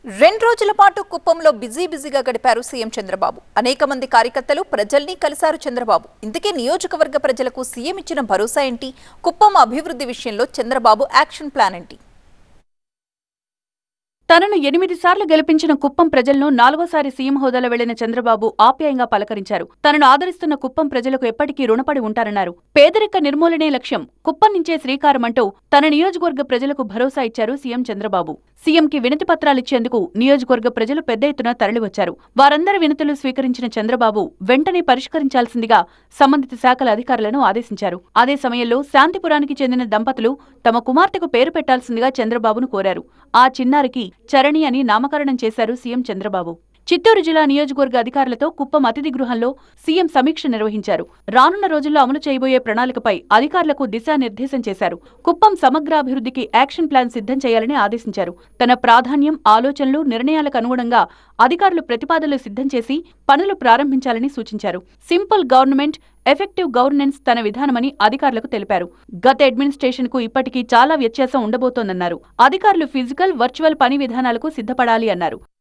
రెండు రోజుల పాటు కుప్పంలో బిజీగా గడిపారు సీఎం చంద్రబాబు. అనేక మంది కార్యకర్తలు ప్రజల్ని కలిశారు చంద్రబాబు. ఇందుకే నియోజకవర్గ ప్రజలకు సీఎం ఇచ్చిన భరోసా ఏంటి? కుప్పం అభివృద్ధి విషయంలో చంద్రబాబు యాక్షన్ ప్లాన్ ఏంటి? తనను 8 సార్లు గెలిపించిన కుప్పం ప్రజలను 4వసారి సీఎం హోదాలో వెళ్లిన చంద్రబాబు ఆప్యాయంగా పలకరించారు. తనను ఆదరిస్తున్న కుప్పం ప్రజలకు ఎప్పటికీ రుణపడి ఉంటారన్నారు. పేదరిక నిర్మూలనే లక్ష్యం, కుప్పం నుంచే శ్రీకారమంటూ తన నియోజకవర్గ ప్రజలకు భరోసా ఇచ్చారు సీఎం చంద్రబాబు. సీఎంకి వినతి పత్రాలిచ్చేందుకు నియోజకవర్గ ప్రజలు పెద్ద ఎత్తున తరలివచ్చారు. వారందరి వినతులు స్వీకరించిన చంద్రబాబు వెంటనే పరిష్కరించాల్సిందిగా సంబంధిత శాఖల అధికారులను ఆదేశించారు. అదే సమయంలో శాంతిపురానికి చెందిన దంపతులు తమ కుమార్తెకు పేరు పెట్టాల్సిందిగా చంద్రబాబును కోరారు. ఆ చిన్నారికి చరణి అని నామకరణం చేశారు సీఎం చంద్రబాబు. చిత్తూరు జిల్లా నియోజకవర్గ అధికారులతో కుప్పం అతిథి గృహంలో సీఎం సమీక్ష నిర్వహించారు. రానున్న రోజుల్లో అమలు చేయబోయే ప్రణాళికపై అధికారులకు దిశానిర్దేశం చేశారు. కుప్పం సమగ్రాభివృద్ధికి యాక్షన్ ప్లాన్ సిద్ధం చేయాలని ఆదేశించారు. తన ప్రాధాన్యం, ఆలోచనలు, నిర్ణయాలకు అనుగుణంగా అధికారులు ప్రతిపాదనలు సిద్ధం చేసి పనులు ప్రారంభించాలని సూచించారు. సింపుల్ గవర్నమెంట్, ఎఫెక్టివ్ గవర్నెన్స్ తన విధానమని అధికారులకు తెలిపారు. గత అడ్మినిస్ట్రేషన్ కు ఇప్పటికీ చాలా వ్యత్యాసం ఉండబోతోందన్నారు. అధికారులు ఫిజికల్, వర్చువల్ పని విధానాలకు సిద్ధపడాలి అన్నారు.